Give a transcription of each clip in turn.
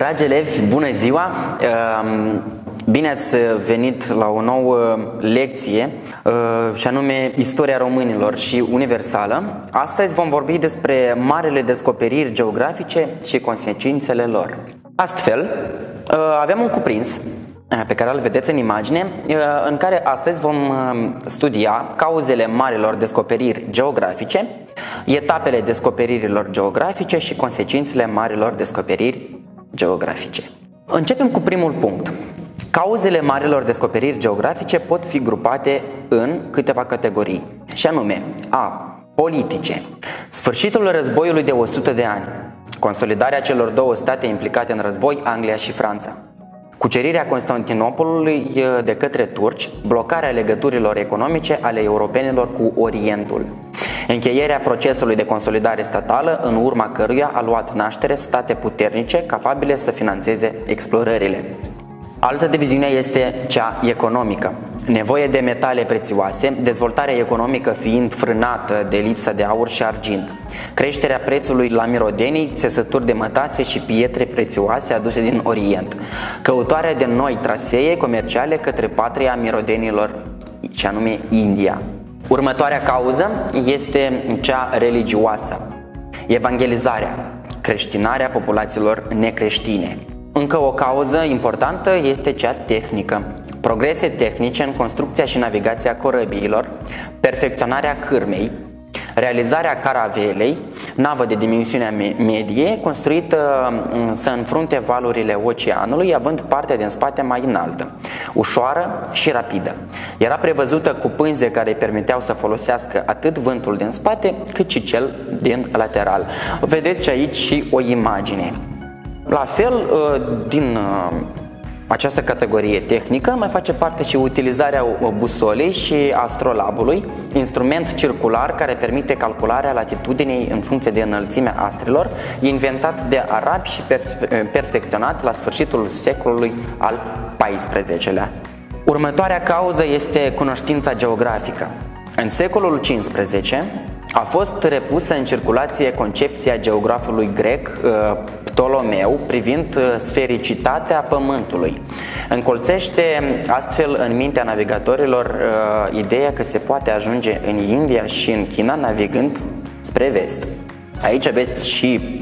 Dragi elevi, bună ziua! Bine ați venit la o nouă lecție și anume Istoria românilor și universală. Astăzi vom vorbi despre marile descoperiri geografice și consecințele lor. Astfel, avem un cuprins pe care îl vedeți în imagine, în care astăzi vom studia cauzele marilor descoperiri geografice, etapele descoperirilor geografice și consecințele marilor descoperiri geografice. Începem cu primul punct. Cauzele marilor descoperiri geografice pot fi grupate în câteva categorii, și anume A. Politice. Sfârșitul războiului de 100 de ani, consolidarea celor două state implicate în război, Anglia și Franța, cucerirea Constantinopolului de către turci, blocarea legăturilor economice ale europenilor cu Orientul, încheierea procesului de consolidare statală, în urma căruia a luat naștere state puternice capabile să finanțeze explorările. Altă diviziune este cea economică. Nevoie de metale prețioase, dezvoltarea economică fiind frânată de lipsa de aur și argint, creșterea prețului la mirodenii, țesături de mătase și pietre prețioase aduse din Orient, căutarea de noi trasee comerciale către patria mirodenilor, și anume India. Următoarea cauză este cea religioasă. Evangelizarea, creștinarea populațiilor necreștine. Încă o cauză importantă este cea tehnică. Progrese tehnice în construcția și navigația corăbiilor, perfecționarea cârmei, realizarea caravelei, navă de dimensiunea medie, construită să înfrunte valurile oceanului, având partea din spate mai înaltă, ușoară și rapidă. Era prevăzută cu pânze care îi permiteau să folosească atât vântul din spate, cât și cel din lateral. Vedeți și aici și o imagine. La fel, din această categorie tehnică mai face parte și utilizarea busolei și astrolabului, instrument circular care permite calcularea latitudinii în funcție de înălțimea astrelor, inventat de arabi și perfecționat la sfârșitul secolului al XIV-lea. Următoarea cauză este cunoștința geografică. În secolul XV a fost repusă în circulație concepția geografului grec Ptolomeu privind sfericitatea Pământului. Încolțește astfel în mintea navigatorilor ideea că se poate ajunge în India și în China navigând spre vest. Aici aveți și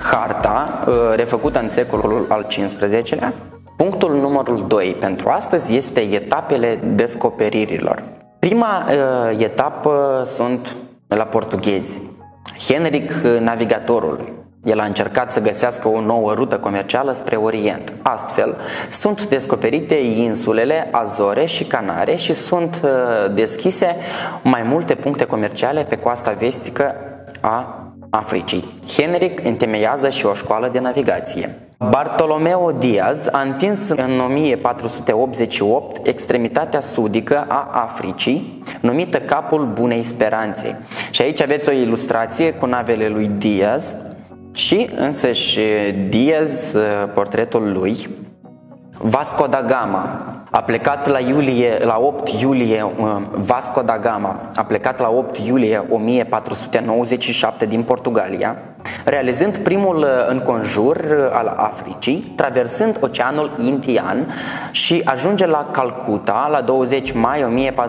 harta refăcută în secolul al XV-lea. Punctul numărul 2 pentru astăzi este etapele descoperirilor. Prima etapă sunt la portughezi. Henric Navigatorul. El a încercat să găsească o nouă rută comercială spre Orient. Astfel, sunt descoperite insulele Azore și Canare și sunt deschise mai multe puncte comerciale pe coasta vestică a Africii. Henric întemeiază și o școală de navigație. Bartolomeo Diaz a întins în 1488 extremitatea sudică a Africii, numită Capul Bunei Speranțe. Și aici aveți o ilustrație cu navele lui Diaz și însăși Diaz, portretul lui. Vasco da Gama a plecat la 8 iulie Vasco da Gama a plecat la 8 iulie 1497 din Portugalia, realizând primul înconjur al Africii, traversând Oceanul Indian și ajunge la Calcuta la 20 mai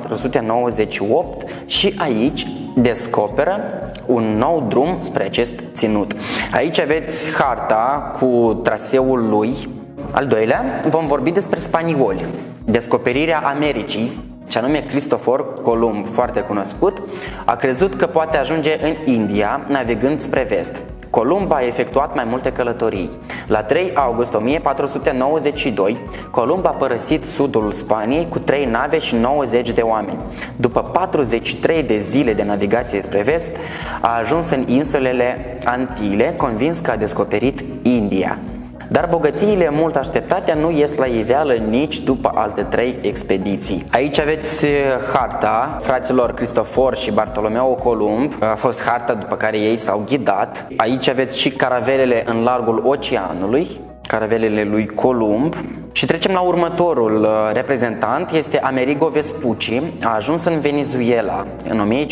1498 și aici descoperă un nou drum spre acest ținut. Aici aveți harta cu traseul lui. Al doilea, vom vorbi despre spanioli. Descoperirea Americii, ce anume Cristofor Columb, foarte cunoscut, a crezut că poate ajunge în India navigând spre vest. Columb a efectuat mai multe călătorii. La 3 august 1492, Columb a părăsit sudul Spaniei cu 3 nave și 90 de oameni. După 43 de zile de navigație spre vest, a ajuns în insulele Antile, convins că a descoperit India. Dar bogățiile mult așteptate nu ies la iveală nici după alte 3 expediții. Aici aveți harta fraților Cristofor și Bartolomeo Columb. A fost harta după care ei s-au ghidat. Aici aveți și caravelele în largul oceanului, caravelele lui Columb. Și trecem la următorul reprezentant, este Amerigo Vespucci. A ajuns în Venezuela în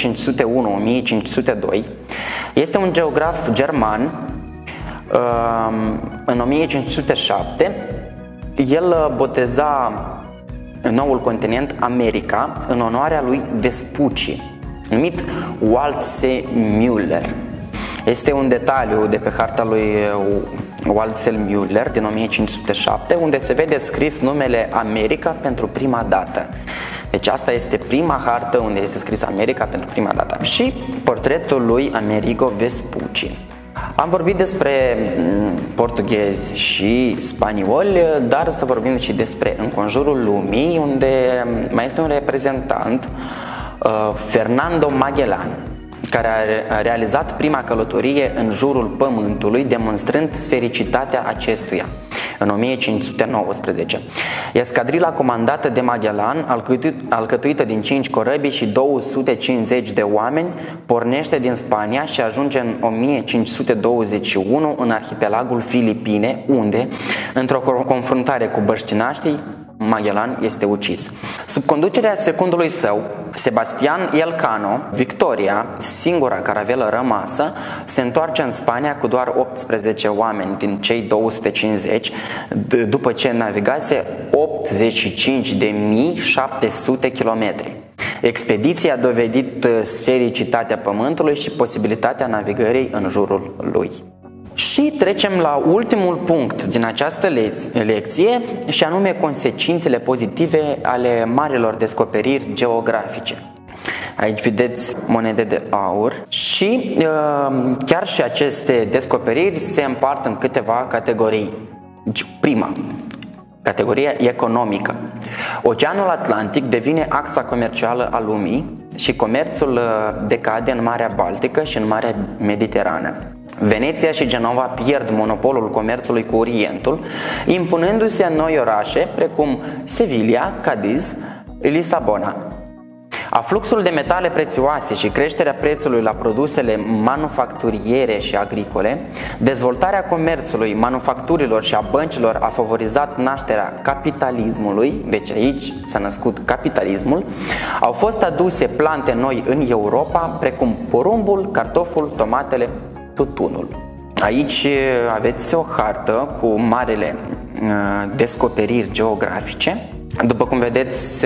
1501-1502. Este un geograf german în 1507, el boteza noul continent America în onoarea lui Vespucci, numit Waltzell Müller. Este un detaliu de pe harta lui Waltzell Müller din 1507, unde se vede scris numele America pentru prima dată. Deci asta este prima hartă unde este scris America pentru prima dată. Și portretul lui Amerigo Vespucci. Am vorbit despre portughezi și spanioli, dar să vorbim și despre înconjurul lumii, unde mai este un reprezentant, Fernando Magellan, care a realizat prima călătorie în jurul Pământului, demonstrând sfericitatea acestuia în 1519. Escadrila comandată de Magellan, alcătuită din 5 corăbii și 250 de oameni, pornește din Spania și ajunge în 1521 în arhipelagul Filipine, unde, într-o confruntare cu băștinaștii, Magellan este ucis. Sub conducerea secundului său, Sebastian Elcano, Victoria, singura caravelă rămasă, se întoarce în Spania cu doar 18 oameni din cei 250, după ce navigase 85.700 km. Expediția a dovedit sfericitatea Pământului și posibilitatea navigării în jurul lui. Și trecem la ultimul punct din această lecție, și anume consecințele pozitive ale marilor descoperiri geografice. Aici vedeți monede de aur și chiar și aceste descoperiri se împart în câteva categorii. Prima, categoria economică. Oceanul Atlantic devine axa comercială a lumii și comerțul decade în Marea Baltică și în Marea Mediterană. Veneția și Genova pierd monopolul comerțului cu Orientul, impunându-se noi orașe precum Sevilla, Cadiz, Lisabona. Afluxul de metale prețioase și creșterea prețului la produsele manufacturiere și agricole, dezvoltarea comerțului, manufacturilor și a băncilor a favorizat nașterea capitalismului, deci aici s-a născut capitalismul, au fost aduse plante noi în Europa, precum porumbul, cartoful, tomatele, tutunul. Aici aveți o hartă cu marele descoperiri geografice. După cum vedeți,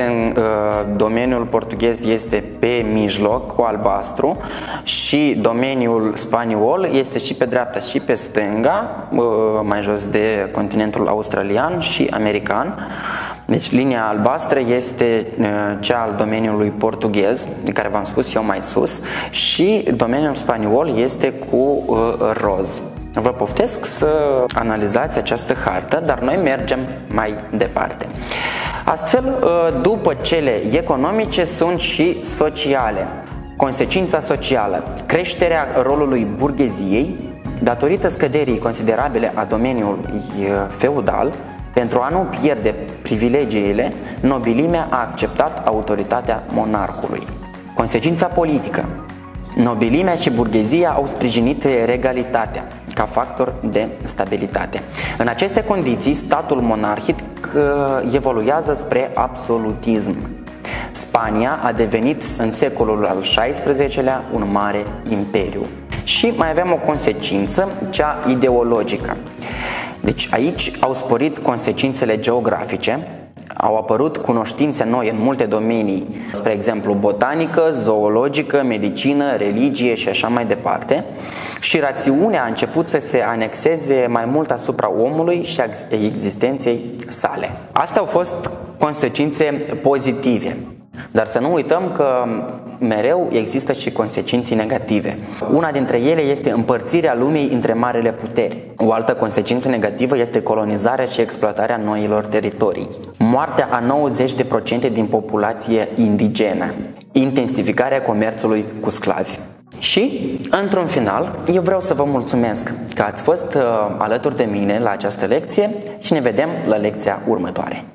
domeniul portughez este pe mijloc cu albastru și domeniul spaniol este și pe dreapta și pe stânga, mai jos de continentul australian și american. Deci linia albastră este cea al domeniului portughez, de care v-am spus eu mai sus, și domeniul spaniol este cu roz. Vă poftesc să analizați această hartă, dar noi mergem mai departe. Astfel, după cele economice sunt și sociale. Consecința socială: creșterea rolului burgheziei, datorită scăderii considerabile a domeniului feudal. Pentru a nu pierde privilegiile, nobilimea a acceptat autoritatea monarhului. Consecința politică: nobilimea și burghezia au sprijinit regalitatea ca factor de stabilitate. În aceste condiții, statul monarhic evoluează spre absolutism. Spania a devenit în secolul al XVI-lea un mare imperiu. Și mai avem o consecință, cea ideologică. Deci aici au sporit consecințele geografice, au apărut cunoștințe noi în multe domenii, spre exemplu botanică, zoologică, medicină, religie și așa mai departe, și rațiunea a început să se anexeze mai mult asupra omului și a existenței sale. Astea au fost consecințe pozitive. Dar să nu uităm că mereu există și consecințe negative. Una dintre ele este împărțirea lumii între marile puteri. O altă consecință negativă este colonizarea și exploatarea noilor teritorii. Moartea a 90% din populație indigenă. Intensificarea comerțului cu sclavi. Și, într-un final, eu vreau să vă mulțumesc că ați fost alături de mine la această lecție și ne vedem la lecția următoare.